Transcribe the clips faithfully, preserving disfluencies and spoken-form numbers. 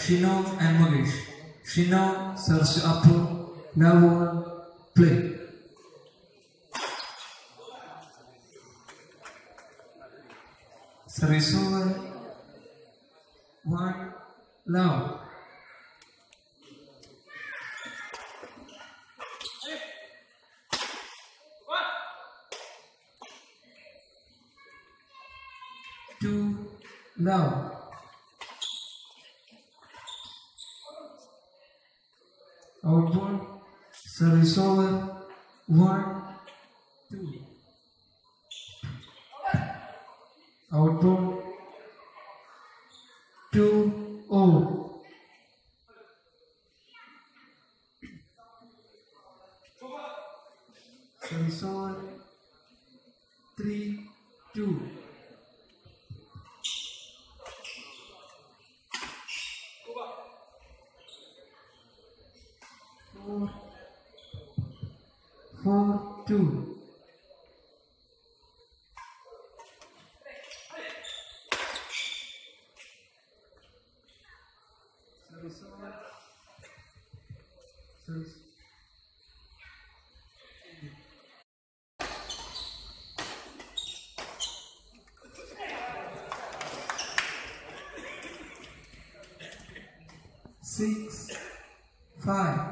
Shino and Mukesh. Shino serves up, love one, play. Service over, one, love. Two, love. Outboard, service over, one, two. Outboard, two, oh. Service over, three, two. Four, four, two. Service over. Service. Six, five.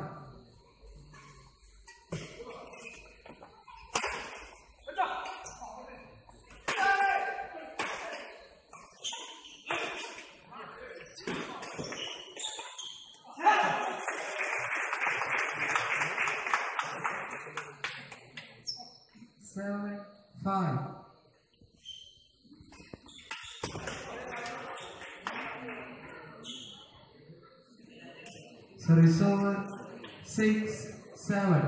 Seven, five. Service over, six, seven.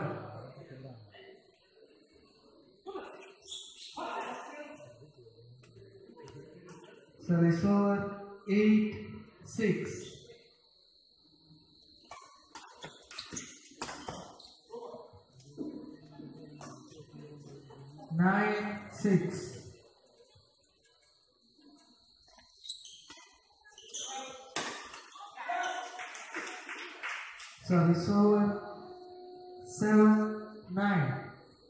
Service over, eight, six. Nine, six. Service over, seven, nine.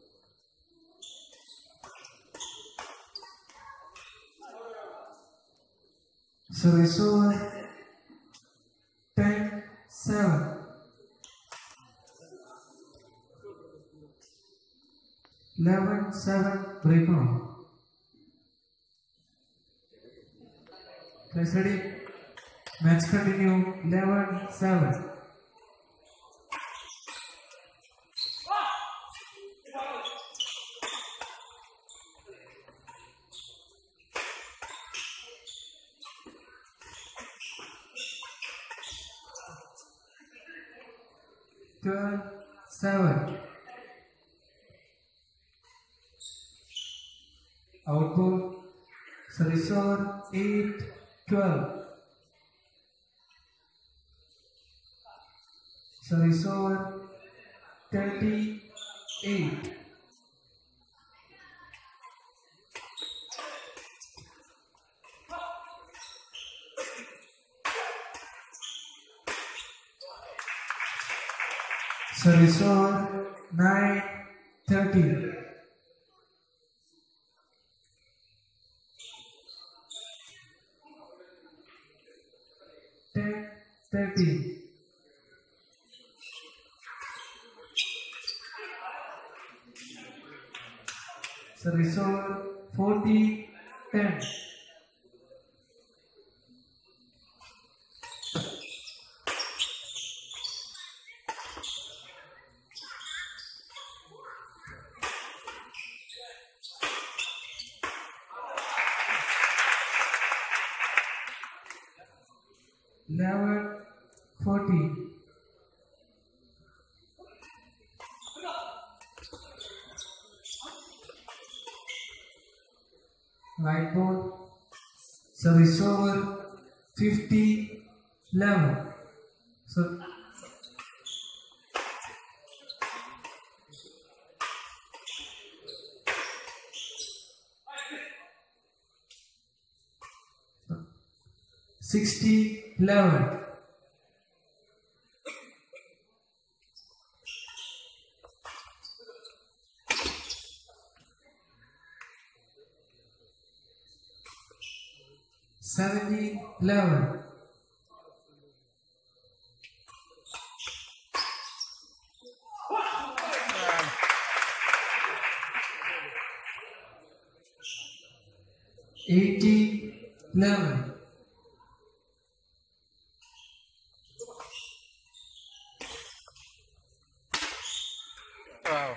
Service over, ten, seven. Eleven, seven, break on. Guys, ready? Match continue. Eleven, seven. Twelve, seven. Output, service over, eight, twelve. Service over, thirty-eight. Service over, nine, thirty. ten, thirty. Service over, forty, ten. Eleven, forty. Whiteboard, service over, fifty, eleven. So, sixty, eleven. seventeen eleven. eighteen eleven. Wow.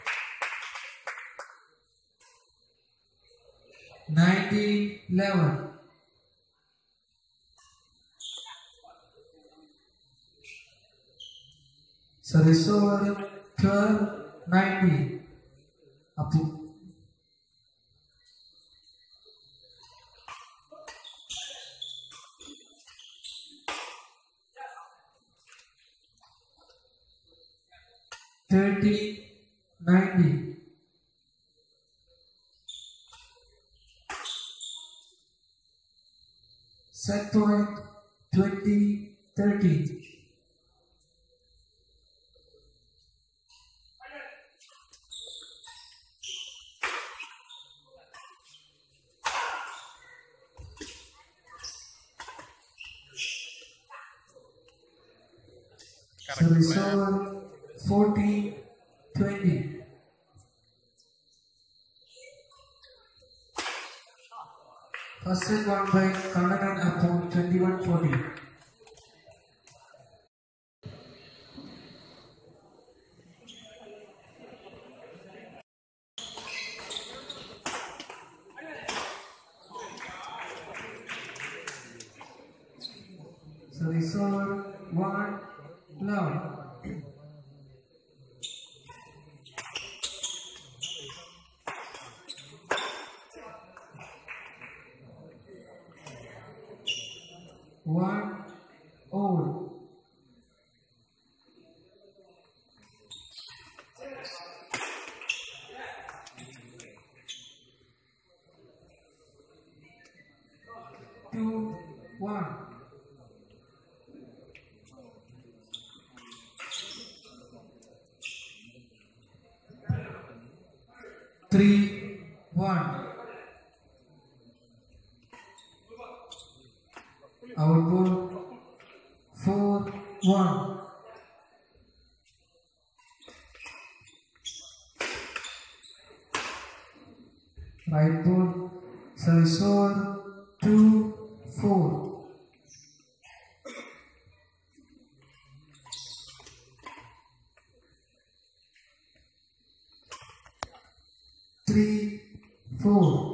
nineteen eleven. Service over twelve ninety. Apu. thirty ninety. Set point twenty thirty. Service over forty twenty. First set won by Kandanan upon twenty-one forty. Service over one love. One all. Two one. Three one. Our ball four one. Right ball service over two four. Three four.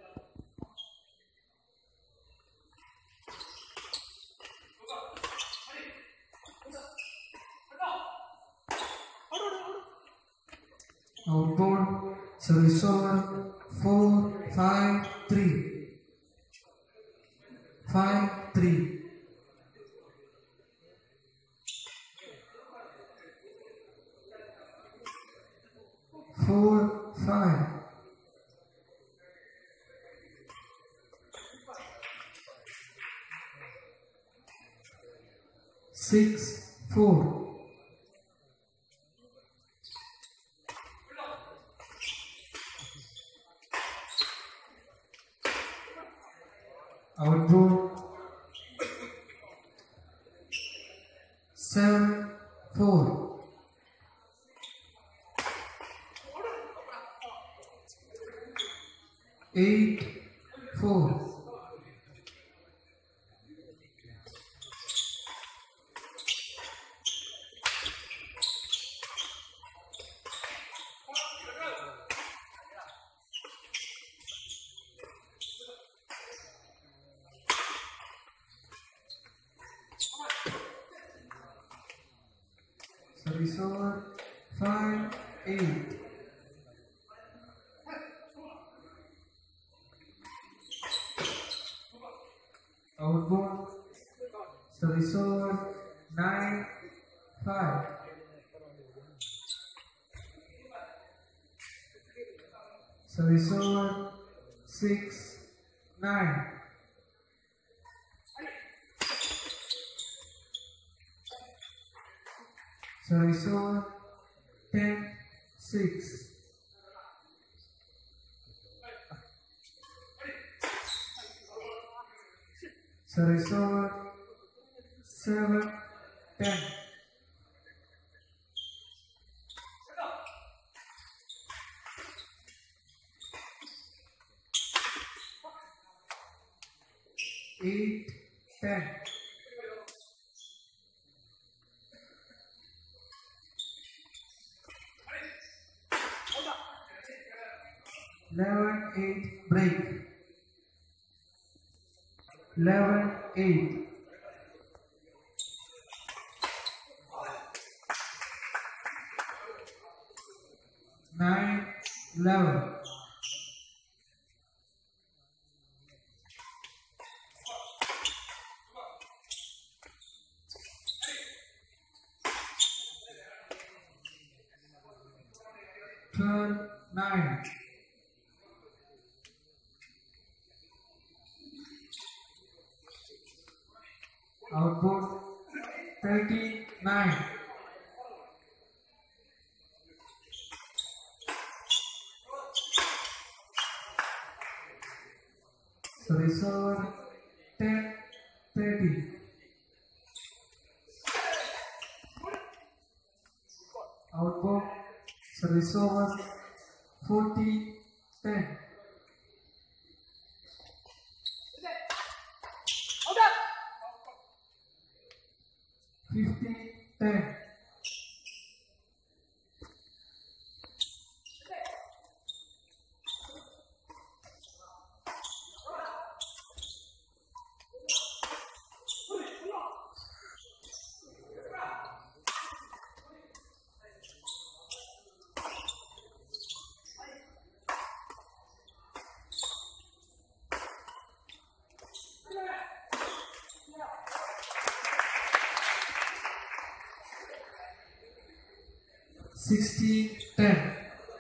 Outboard service over four five three. Five three. Four five. Six four. Outboard seven four. Eight four. Service over five eight. Outboard service over nine five. Service over six nine. Service over ten six. Service over seven ten. Eight ten. Eleven eight break. Eleven eight. Nine eleven. Twelve nine. Output thirty nine. So reserve ten thirty. Output service over forty ten. Fifty ten. Sixty ten.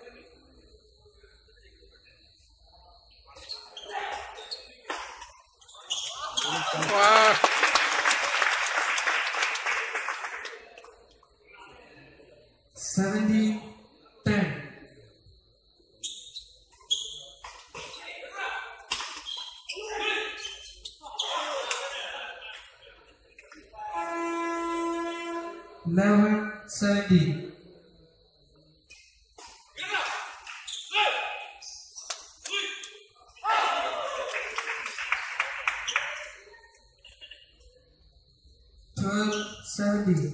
Wow. Seventy ten. Eleven seventy. Twelve seventy.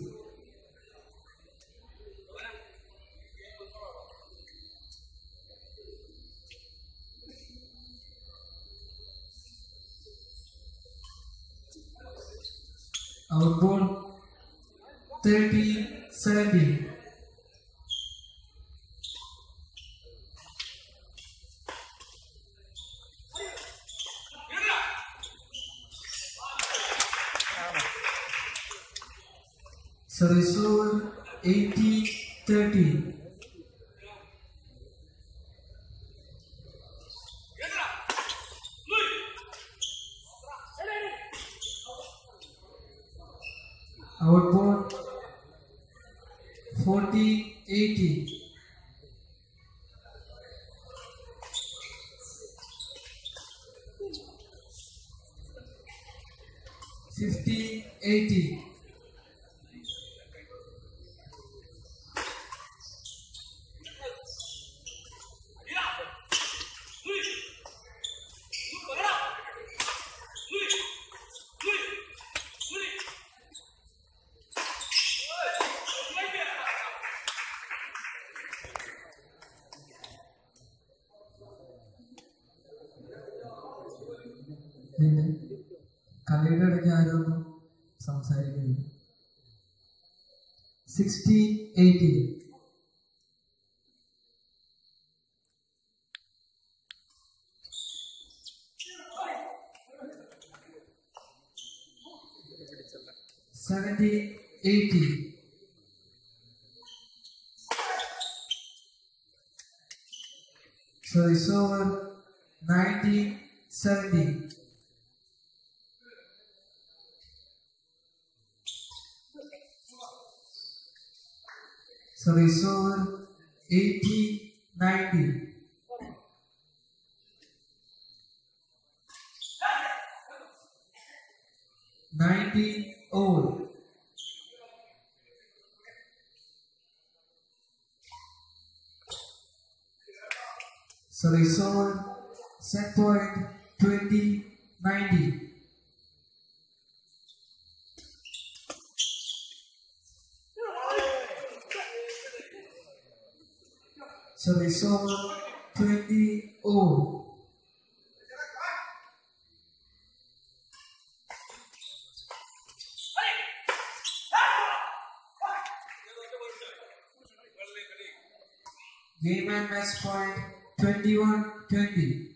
Outbound thirty seventy. Service over eighty thirty. Outbound forty eighty. Fifty eighty. പിന്നെ കളിയുടെ ഇടയ്ക്ക് ആരൊന്നും സംസാരിക്കുന്നില്ല. Sixty eighty. Seventy eighty. So it's over ninety seventy. So it's over eighty ninety. Service over. Set point twenty nineteen. Service over. twenty all. Game and match point twenty-one twenty.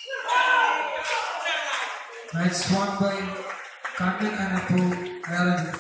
Match won by Kandan and Apu Aaron.